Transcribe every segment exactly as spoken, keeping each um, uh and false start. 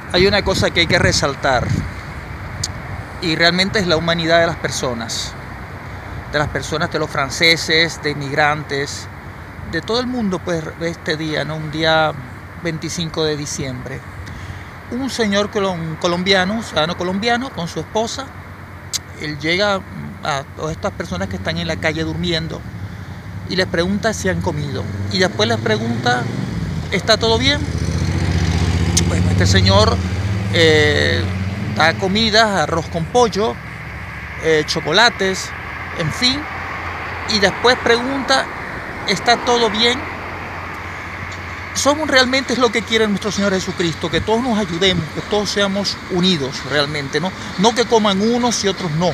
Hay una cosa que hay que resaltar, y realmente es la humanidad de las personas, de las personas, de los franceses, de inmigrantes, de todo el mundo, pues este día, ¿no? Un día veinticinco de diciembre. Un señor colombiano, un ciudadano colombiano, con su esposa, él llega a todas estas personas que están en la calle durmiendo y les pregunta si han comido. Y después les pregunta, ¿está todo bien? Bueno, este señor eh, da comidas, arroz con pollo, eh, chocolates, en fin, y después pregunta, ¿está todo bien? Somos realmente es lo que quiere nuestro Señor Jesucristo, que todos nos ayudemos, que todos seamos unidos realmente, ¿no? No que coman unos y otros no.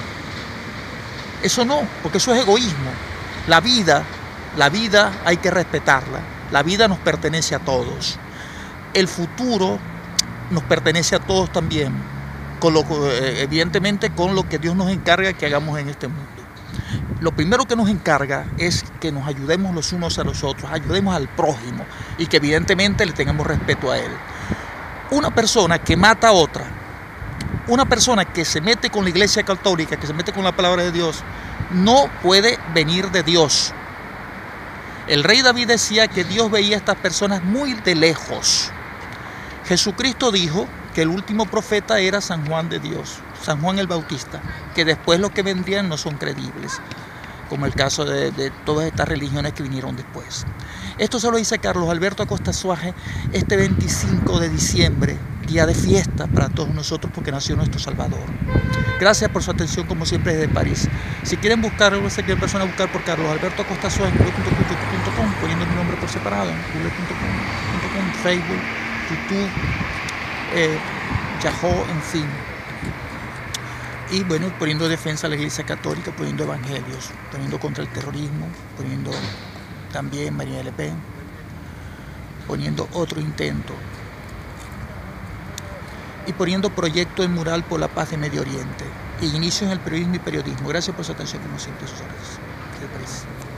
Eso no, porque eso es egoísmo. La vida, la vida hay que respetarla. La vida nos pertenece a todos. El futuro nos pertenece a todos también, con lo, evidentemente con lo que Dios nos encarga que hagamos en este mundo. Lo primero que nos encarga es que nos ayudemos los unos a los otros, ayudemos al prójimo y que evidentemente le tengamos respeto a él. Una persona que mata a otra, una persona que se mete con la Iglesia Católica, que se mete con la palabra de Dios, no puede venir de Dios. El rey David decía que Dios veía a estas personas muy de lejos. Jesucristo dijo que el último profeta era San Juan de Dios, San Juan el Bautista, que después los que vendrían no son creíbles, como el caso de, de todas estas religiones que vinieron después. Esto se lo dice Carlos Alberto Acosta Suaje este veinticinco de diciembre, día de fiesta para todos nosotros porque nació nuestro Salvador. Gracias por su atención, como siempre, desde París. Si quieren buscar, o si quieren persona buscar por Carlos Alberto Acosta Suaje en google punto com, poniendo mi nombre por separado, en google punto com, Facebook, YouTube, eh, Yahoo, en fin. Y bueno, poniendo defensa a la Iglesia Católica, poniendo evangelios, poniendo contra el terrorismo, poniendo también Marine Le Pen, poniendo otro intento, y poniendo proyecto en mural por la paz de Medio Oriente, e inicio en el periodismo y periodismo. Gracias por su atención, como siempre, sus órdenes.